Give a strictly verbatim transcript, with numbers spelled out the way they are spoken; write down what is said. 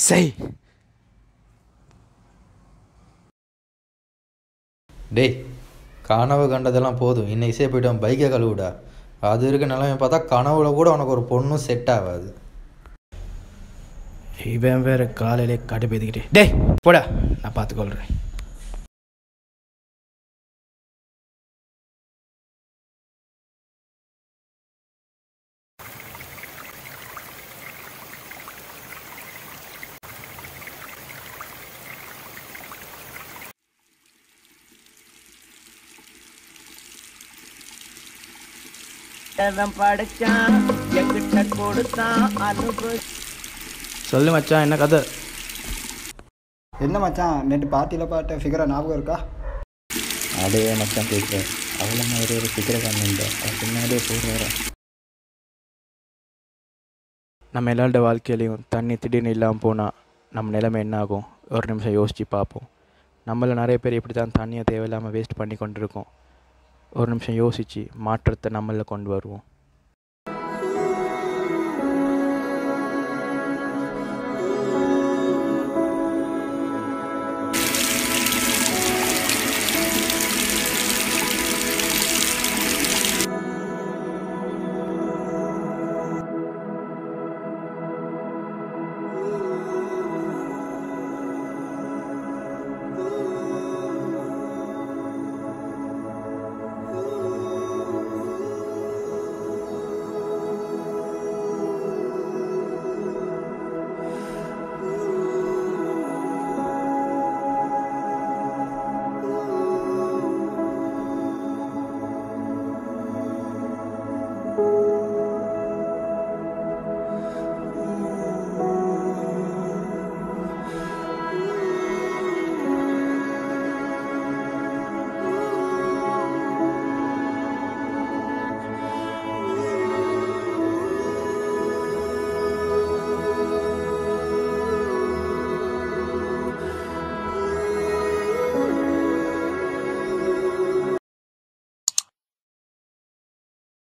செய். டேய், கனவு கண்டதெல்லாம் போதும். இன்னைக்கு சே போய்ட்டு பைக்கை கழுவுடா. அது இருக்க நிலைமை பார்த்தா கனவுல கூட உனக்கு ஒரு பொண்ணும் செட் ஆகாது. இவன் வேறு காலையிலே காட்டு பேதிக்கிட்டே. டேய் போடா, நான் பார்த்துக்கொள்கிறேன். சொல்லு மச்சான், என்ன கதை? என்ன மச்சான், நேற்று பார்ட்டியில் பார்த்த ஃபிகரை ஞாபகம் இருக்கா? அதே மச்சான் கேட்குறேன். அவ்வளோ மாதிரி ஒரு ஃபிகரை காணுங்க, அது பின்னாடியே போடுற. நம்ம எல்லாரோட வாழ்க்கையிலையும் தண்ணி திடீர்னு இல்லாமல் போனால் நம்ம நிலைமை என்ன ஆகும்? ஒரு நிமிஷம் யோசித்து பார்ப்போம். நம்மள நிறைய பேர் இப்படி தான் தண்ணியை தேவையில்லாமல் வேஸ்ட் பண்ணி கொண்டு இருக்கோம். ஒரு நிமிஷம் யோசித்து மாற்றத்தை நம்மளில் கொண்டு வருவோம்.